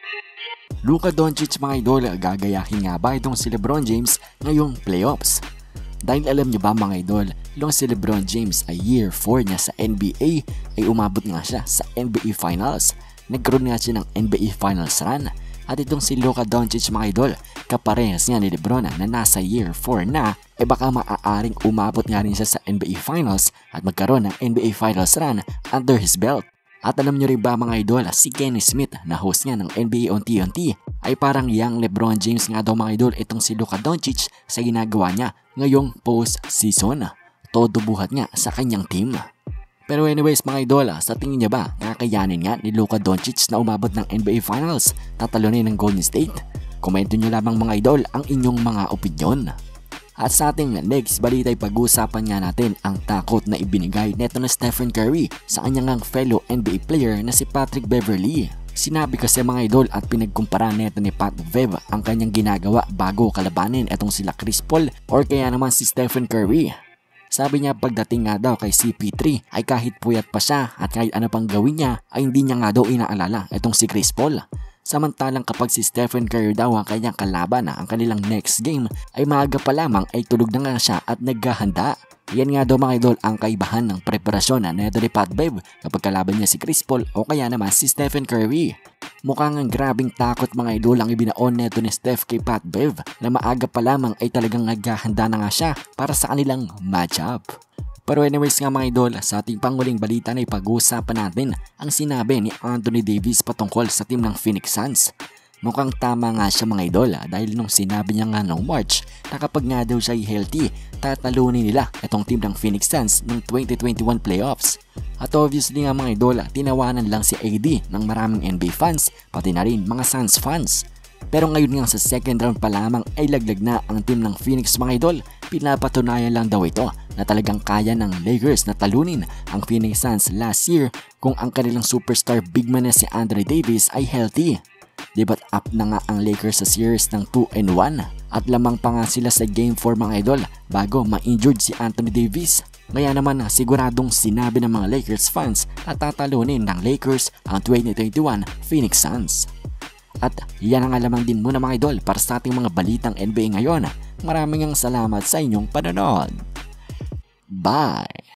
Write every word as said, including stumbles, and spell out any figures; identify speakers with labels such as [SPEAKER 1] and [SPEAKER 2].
[SPEAKER 1] Luka Doncic mga idol, gagayahin nga ba itong si LeBron James ngayong playoffs? Dahil alam niyo ba mga idol, itong si LeBron James ay year four niya sa N B A ay umabot nga siya sa N B A Finals. Nagkaroon nga siya ng N B A Finals run. At itong si Luka Doncic mga idol, kaparehas nga ni LeBron na nasa year four na, e baka maaaring umabot nga rin siya sa N B A Finals at magkaroon ng N B A Finals run under his belt. At alam nyo rin ba mga idol, si Kenny Smith na host nga ng N B A on T N T ay parang young LeBron James nga daw mga idol itong si Luka Doncic sa ginagawa niya ngayong post-season. Todo buhat nga sa kanyang team. Pero anyways mga idol, sa tingin niya ba kakayanin nga ni Luka Doncic na umabot ng N B A Finals, tatalunin ng Golden State? Komento nyo lamang mga idol ang inyong mga opinyon. At sa ating next balita ay pag-uusapan nga natin ang takot na ibinigay neto na Stephen Curry sa kanyang fellow N B A player na si Patrick Beverley. Sinabi kasi mga idol at pinagkumpara neto ni Pat Bev ang kanyang ginagawa bago kalabanin etong sila Chris Paul or kaya naman si Stephen Curry. Sabi niya pagdating nga daw kay C P three ay kahit puyat pa siya at kahit ano pang gawin niya ay hindi niya nga daw inaalala etong si Chris Paul. Samantalang kapag si Stephen Curry daw ang kanyang kalaban na ang kanilang next game ay maaga pa lamang ay tulog na nga siya at naghahanda. Yan nga daw mga idol ang kaibahan ng preparasyon na neto ni Pat Bev kapag kalaban niya si Chris Paul o kaya naman si Stephen Curry. Mukhang ang grabing takot mga idol ang ibinaon neto ni Steph kay Pat Bev na maaga pa lamang ay talagang naghahanda na nga siya para sa kanilang matchup. Pero anyways nga mga idol, sa ating panguling balita na ipag-uusapan natin ang sinabi ni Anthony Davis patungkol sa team ng Phoenix Suns. Mukhang tama nga siya mga idol dahil nung sinabi niya nga noong March na kapag nga daw siya healthy, tatalunin nila itong team ng Phoenix Suns ng twenty twenty-one playoffs. At obviously nga mga idol, tinawanan lang si A D ng maraming N B A fans pati na rin mga Suns fans. Pero ngayon nga sa second round pa lamang ay laglag na ang team ng Phoenix mga idol. Pinapatunayan lang daw ito na talagang kaya ng Lakers na talunin ang Phoenix Suns last year kung ang kanilang superstar big man na si Anthony Davis ay healthy. Diba't up na nga ang Lakers sa series ng two and one at lamang pa nga sila sa game four mga idol bago ma-injured si Anthony Davis. Kaya naman siguradong sinabi ng mga Lakers fans na tatalunin ng Lakers ang twenty twenty-one Phoenix Suns. At yan ang alamang din muna mga idol para sa ating mga balitang N B A ngayon. Maraming salamat sa inyong panonood. Bye!